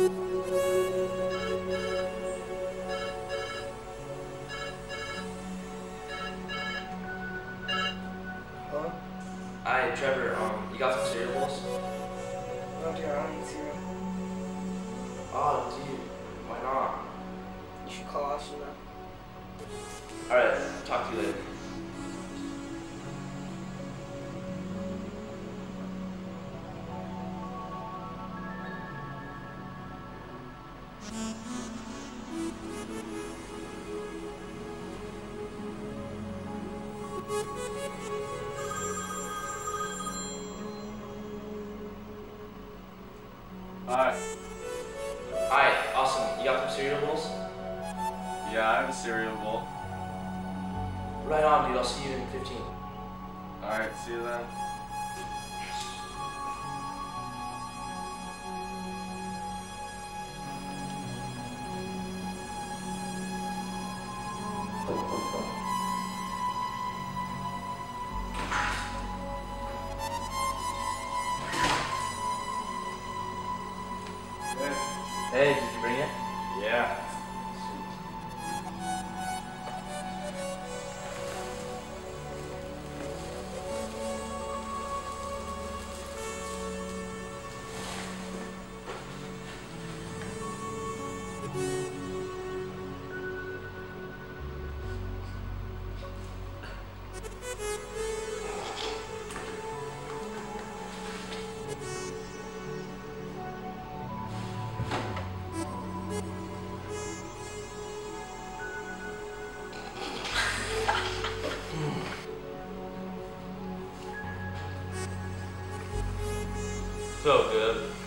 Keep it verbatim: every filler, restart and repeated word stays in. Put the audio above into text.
Huh? Alright, Trevor, um, you got some cereal bowls? No, dude, I don't eat cereal. Oh, dude, why not? You should call Austin now. Alright, talk to you later. Hi. Hi, Austin, you got some cereal bowls? Yeah, I have a cereal bowl. Right on, dude, I'll see you in fifteen. Alright, see you then. Hey, did you bring it? Yeah. So good.